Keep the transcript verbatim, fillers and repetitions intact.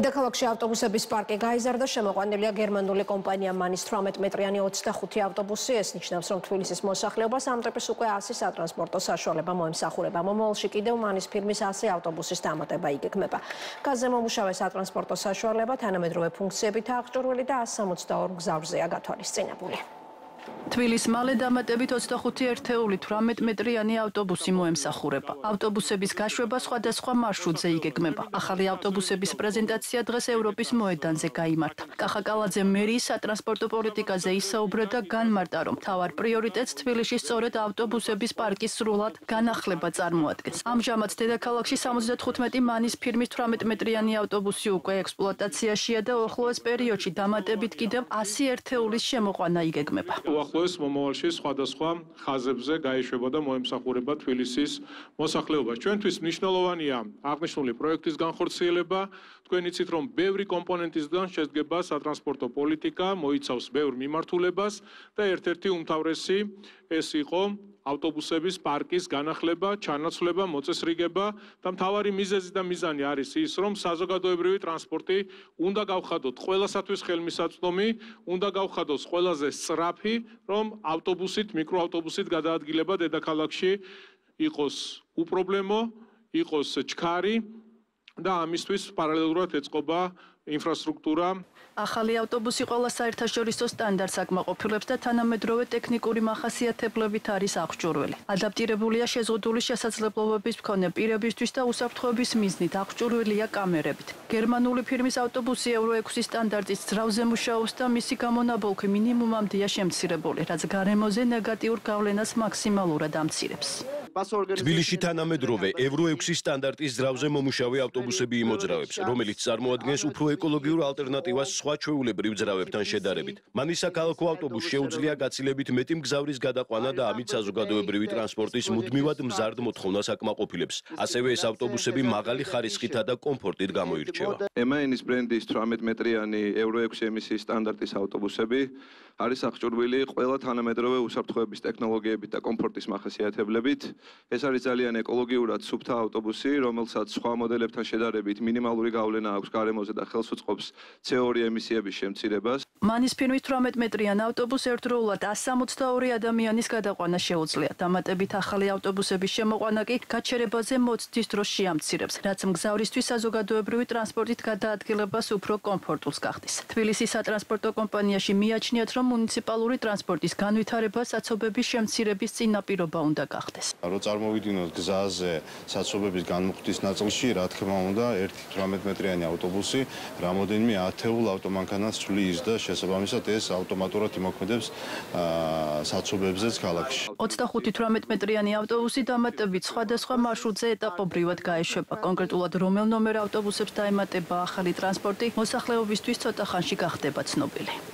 დედაქალაქში ავტობუსების პარკი გაიზარდა, შემოყვანილია გერმანული კომპანია მანის თვრამეტ მეტრიანი ოცდახუთი ავტობუსი. ეს ნიშნავს, რომ თბილისის მოსახლეობას ამ ტიპის უკვე ასი სატრანსპორტო საშუალება მოემსახურება. მომავალში კიდევ მანის ფირმის ასი ავტობუსის დამატება იგეგმება. გაზზე მომუშავე სატრანსპორტო საშუალება თანამედროვე ფუნქციებითაა აღჭურვილი და ასს სამოცდაორ მგზავრზეა გათვალისწინებული. თბილის მალე დამატებით ოცდახუთი ერთეული თვრამეტ მეტრიანი ავტობუსი მოემსახურება. ავტობუსების გაშვება სხვადასხვა მარშრუტზე იგეგმება. ახალი ავტობუსების პრეზენტაცია დღეს ევროპის მოედანზე გაიმართა. კახაკალაძე მერიის სატრანსპორტო პოლიტიკაზე ისაუბრა და განმარტა, რომ მთავარ პრიორიტეტს თბილისში სწორედ ავტობუსების პარკის სრულად განახლება წარმოადგენს. ამჟამად დედაქალაქში სამოცდათხუთმეტი მანის ფირმის თვრამეტ მეტრიანი ავტობუსი უკვე ექსპლუატაციაშია და უახლოეს პერიოდში დამატებით კიდევ ასი ერთეულის შემოყვანა იგეგმება. უახლოეს მომავალში სხვადასხვა ხაზებზე გაეშვება და მოემსახურება თბილისის მოსახლეობას. ჩვენთვის მნიშვნელოვანია აღნიშნული პროექტის განხორციელება. თქვენ იცით, რომ ბევრი კომპონენტისგან შედგება სატრანსპორტო პოლიტიკა, მოიცავს ბევრ მიმართულებას და ერთ-ერთი უმთავრესი ეს იყო ავტობუსების პარკის განახლება, ჩანაცვლება, მოწესრიგება და მთავარი მიზეზი და მიზანი არის ის, რომ საზოგადოებრივი ტრანსპორტი უნდა გავხადოთ ყველასათვის ხელმისაწვდომი, უნდა გავხადოს ყველაზე სწრაფი, რომ ავტობუსით, მიკროავტობუსით გადაადგილება დედაქალაქში იყოს უპრობლემო, იყოს ჩქარი და ამისთვის პარალელურად ეწყობა ინფრასტრუქტურა. ახალი ავტობუსი ყველა საერთაშორისო სტანდარტს აკმაყოფილებს და თანამედროვე ტექნიკური მახასიათებლებით არის აღჭურვილი. ადაპტირებულია შეზღუდული შესაძლებლობების მქონე პირებისთვის და უსაფრთხოების მიზნით აღჭურვილია კამერებით. გერმანული ფირმის ავტობუსი ევრო ექვსი სტანდარტის ძრავზე მუშაობს და მისი გამონაბოლქვი მინიმუმამდეა შემცირებული, რაც გარემოზე ნეგატიურ გავლენას მაქსიმალურად ამცირებს. თბილისში თანამედროვე ევრო ექვსი სტანდარტის ძრავზე მომუშავე ავტობუსები იმოძრავებს, რომელიც წარმოადგენს უფრო ეკოლოგიურ ალტერნატივას სხვა ჩვეულებრივ ძრავებთან შედარებით. მანის საქალაქო ავტობუსს შეუძლია გაცილებით მეტი მგზავრის გადაყვანა და ამით საზოგადოებრივი ტრანსპორტის მუდმივად მზარდ მოთხოვნას აკმაყოფილებს. ასევე ეს ავტობუსები მაღალი ხარისხითა და კომფორტით გამოირჩევა. ემ აი ენ-ის ბრენდის თვრამეტ მეტრიანი ევრო ექვსი ემისიის სტანდარტის ავტობუსები არის აღჭურვილი ყველა თანამედროვე უსაფრთხოების ტექნოლოგიებით და კომფორტის მახასიათებლებით. ეს არის ძალიან ეკოლოგიურად სუფთა ავტობუსი, რომელსაც სხვა მოდელებთან შედარებით მინიმალური გავლენა აქვს გარემოზე და ხელს უწყობს ცე ორი ემისიების შემცირებას. მანის ფირმის თვრამეტ მეტრიან ავტობუსს ერთდროულად ასს სამოცდაორი ადამიანის გადაყვანა შეუძლია. დამატებით ახალი ავტობუსების შემოყვანა კი გაჩერებაზე მოცდის დროს შეამცირებს, რაც მგზავრისთვის საზოგადოებრივი ტრანსპორტით გადაადგილებას უფრო კომფორტულს გახდის. თბილისის სატრანსპორტო კომპანიაში მიაჩნიათ, რომ მუნიციპალური ტრანსპორტის განვითარება საცობების შემცირების წინაპირობა უნდა გახდეს. რო წარმოვიდგინოთ გზაზე საცობების განმუხტვის ნაწილში, რა თქმა უნდა, ერთი თვრამეტ მეტრიანი ავტობუსი რამოდენიმე ათეულ ავტომანქანას ცვლის და შესაბამისად ეს ავტომატურად იმოქმედებს საცობებზეც ქალაქში. ოცდახუთი თვრამეტ მეტრიანი ავტობუსი დამატებით სხვადასხვა მარშრუტზე ეტაპობრივად გაეშვება. კონკრეტულად რომელ ნომერ ავტობუსებს დაემატება ახალი ტრანსპორტი, მოსახლეობისთვის ცოტა ხანში გახდება ცნობილი.